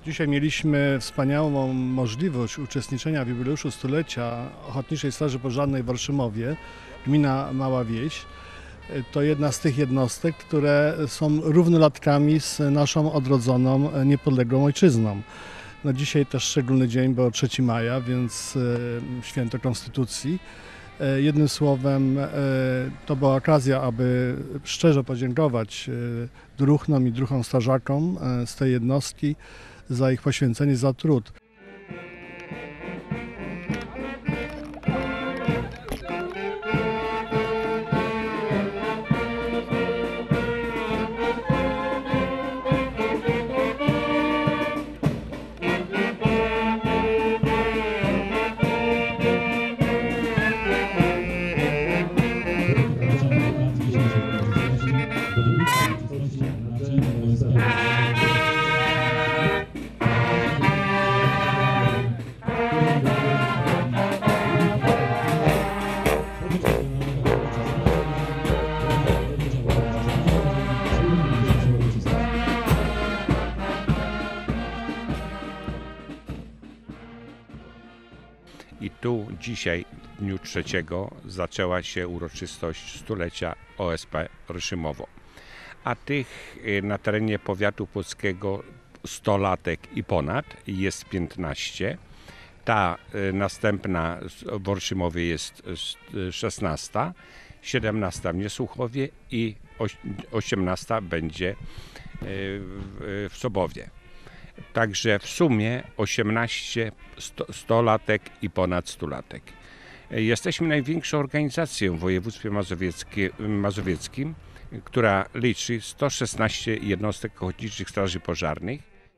Dzisiaj mieliśmy wspaniałą możliwość uczestniczenia w jubileuszu stulecia Ochotniczej Straży Pożarnej w Orszymowie, gmina Mała Wieś. To jedna z tych jednostek, które są równolatkami z naszą odrodzoną, niepodległą ojczyzną. No dzisiaj też szczególny dzień, bo 3 maja, więc święto Konstytucji. Jednym słowem, to była okazja, aby szczerze podziękować druhnom i druhom strażakom z tej jednostki za ich poświęcenie, za trud. I tu dzisiaj, w dniu 3, zaczęła się uroczystość stulecia OSP Orszymowo. A tych na terenie powiatu płockiego 100-latek i ponad jest 15. Ta następna w Orszymowie jest 16, 17 w Niesłuchowie i 18 będzie w Sobowie. Także w sumie 18 100-latek i ponad 100-latek. Jesteśmy największą organizacją w województwie mazowieckim, która liczy 116 jednostek ochotniczych straży pożarnych.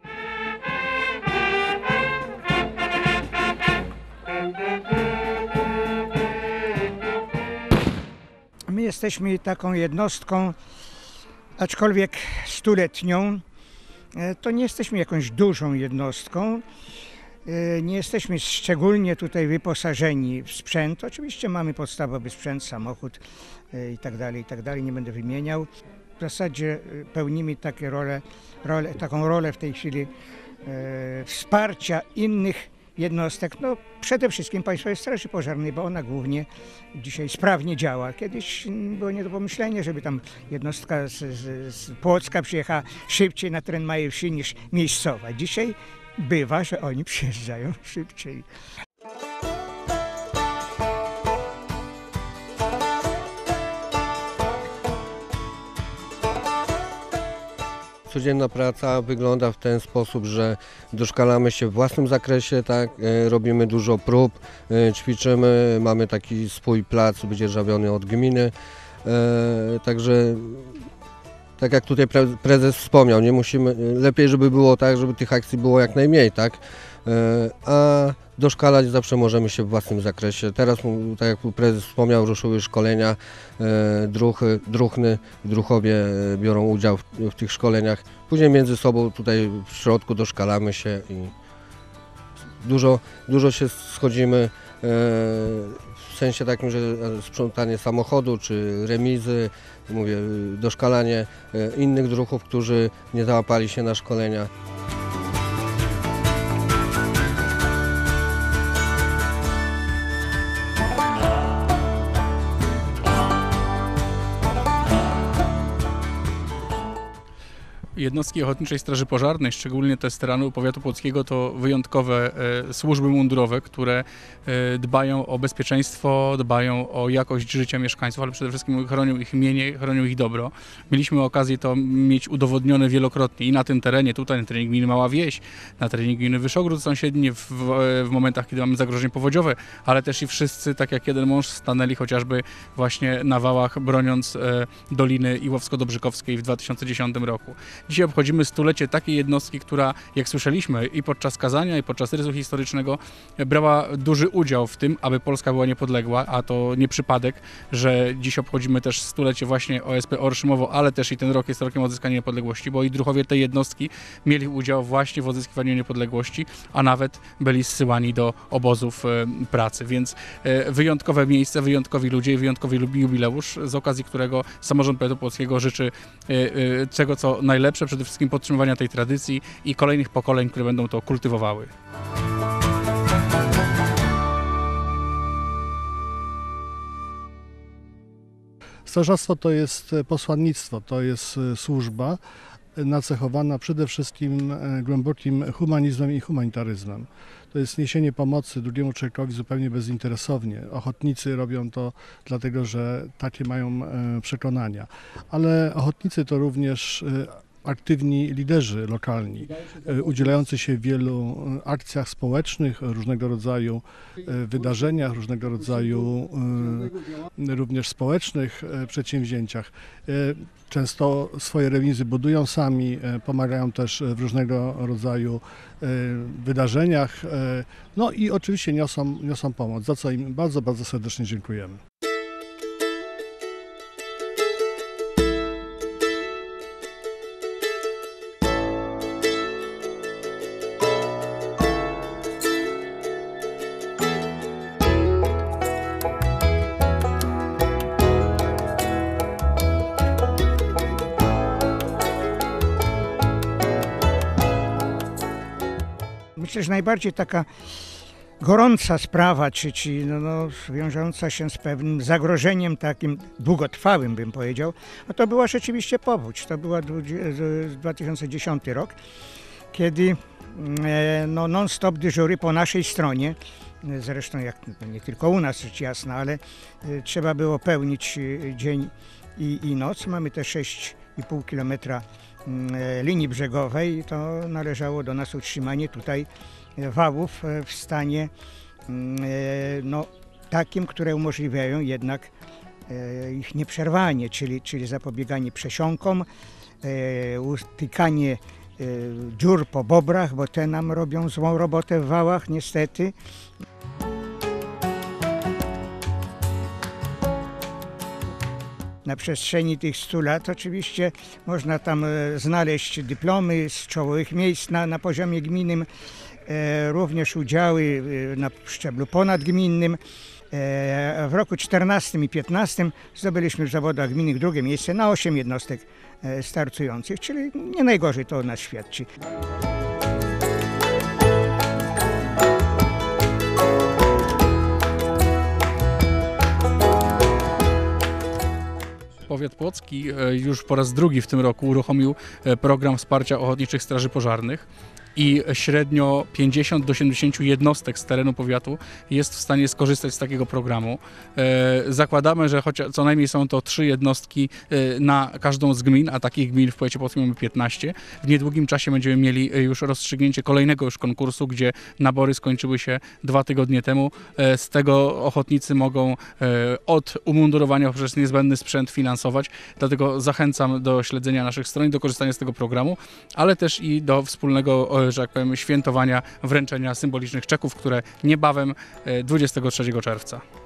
My jesteśmy taką jednostką, aczkolwiek 100-letnią. To nie jesteśmy jakąś dużą jednostką, nie jesteśmy szczególnie tutaj wyposażeni w sprzęt. Oczywiście mamy podstawowy sprzęt, samochód i tak dalej, nie będę wymieniał. W zasadzie pełnimy taką rolę w tej chwili wsparcia innych jednostek, no przede wszystkim Państwowej Straży Pożarnej, bo ona głównie dzisiaj sprawnie działa. Kiedyś było nie do pomyślenia, żeby tam jednostka z Płocka przyjechała szybciej na teren małej wsi niż miejscowa. Dzisiaj bywa, że oni przyjeżdżają szybciej. Codzienna praca wygląda w ten sposób, że doszkalamy się w własnym zakresie, tak? Robimy dużo prób, ćwiczymy, mamy taki swój plac wydzierżawiony od gminy, także tak jak tutaj prezes wspomniał, nie musimy, lepiej żeby było tak, żeby tych akcji było jak najmniej, tak? A doszkalać zawsze możemy się w własnym zakresie. Teraz, tak jak prezes wspomniał, ruszyły szkolenia, druhny, druhowie biorą udział w tych szkoleniach. Później między sobą tutaj w środku doszkalamy się i dużo się schodzimy, w sensie takim, że sprzątanie samochodu czy remizy, mówię, doszkalanie innych druhów, którzy nie załapali się na szkolenia. Jednostki Ochotniczej Straży Pożarnej, szczególnie te z terenu powiatu płockiego, to wyjątkowe służby mundurowe, które dbają o bezpieczeństwo, dbają o jakość życia mieszkańców, ale przede wszystkim chronią ich mienie, chronią ich dobro. Mieliśmy okazję to mieć udowodnione wielokrotnie i na tym terenie, tutaj na terenie gminy Mała Wieś, na terenie gminy Wyszogród sąsiednie, w momentach, kiedy mamy zagrożenie powodziowe, ale też i wszyscy, tak jak jeden mąż, stanęli chociażby właśnie na wałach, broniąc Doliny Iłowsko-Dobrzykowskiej w 2010 roku. Dzisiaj obchodzimy 100-lecie takiej jednostki, która, jak słyszeliśmy i podczas kazania, i podczas rysu historycznego, brała duży udział w tym, aby Polska była niepodległa, a to nie przypadek, że dziś obchodzimy też 100-lecie właśnie OSP Orszymowo, ale też i ten rok jest rokiem odzyskania niepodległości, bo i druhowie tej jednostki mieli udział właśnie w odzyskiwaniu niepodległości, a nawet byli zsyłani do obozów pracy, więc wyjątkowe miejsce, wyjątkowi ludzie i wyjątkowy jubileusz, z okazji którego samorząd powiatu płockiego życzy czego co najlepsze najlepsze przede wszystkim podtrzymywania tej tradycji i kolejnych pokoleń, które będą to kultywowały. Strażactwo to jest posłannictwo, to jest służba nacechowana przede wszystkim głębokim humanizmem i humanitaryzmem. To jest niesienie pomocy drugiemu człowiekowi zupełnie bezinteresownie. Ochotnicy robią to dlatego, że takie mają przekonania, ale ochotnicy to również aktywni liderzy lokalni, udzielający się w wielu akcjach społecznych, różnego rodzaju wydarzeniach, różnego rodzaju również społecznych przedsięwzięciach. Często swoje remizy budują sami, pomagają też w różnego rodzaju wydarzeniach, no i oczywiście niosą pomoc, za co im bardzo, bardzo serdecznie dziękujemy. Myślę, że najbardziej taka gorąca sprawa, czy wiążąca się z pewnym zagrożeniem takim długotrwałym, bym powiedział, no to była rzeczywiście powódź. To była 2010 rok, kiedy non-stop dyżury po naszej stronie, zresztą jak nie tylko u nas, rzecz jasna, ale trzeba było pełnić dzień i noc. Mamy te 6,5 kilometra linii brzegowej, to należało do nas utrzymanie tutaj wałów w stanie takim, które umożliwiają jednak ich nieprzerwanie, czyli zapobieganie przesiąkom, utykanie dziur po bobrach, bo te nam robią złą robotę w wałach niestety. Na przestrzeni tych 100 lat oczywiście można tam znaleźć dyplomy z czołowych miejsc na poziomie gminnym, również udziały na szczeblu ponadgminnym. W roku 14 i 15 zdobyliśmy w zawodach gminnych drugie miejsce na 8 jednostek startujących, czyli nie najgorzej to o nas świadczy. Powiat płocki już po raz drugi w tym roku uruchomił program wsparcia ochotniczych straży pożarnych i średnio 50 do 70 jednostek z terenu powiatu jest w stanie skorzystać z takiego programu. Zakładamy, że co najmniej są to 3 jednostki na każdą z gmin, a takich gmin w powiecie płockim mamy 15. W niedługim czasie będziemy mieli już rozstrzygnięcie kolejnego już konkursu, gdzie nabory skończyły się 2 tygodnie temu. Z tego ochotnicy mogą od umundurowania poprzez niezbędny sprzęt finansować, dlatego zachęcam do śledzenia naszych stron i do korzystania z tego programu, ale też i do wspólnego, że tak powiem, świętowania, wręczenia symbolicznych czeków, które niebawem 23 czerwca.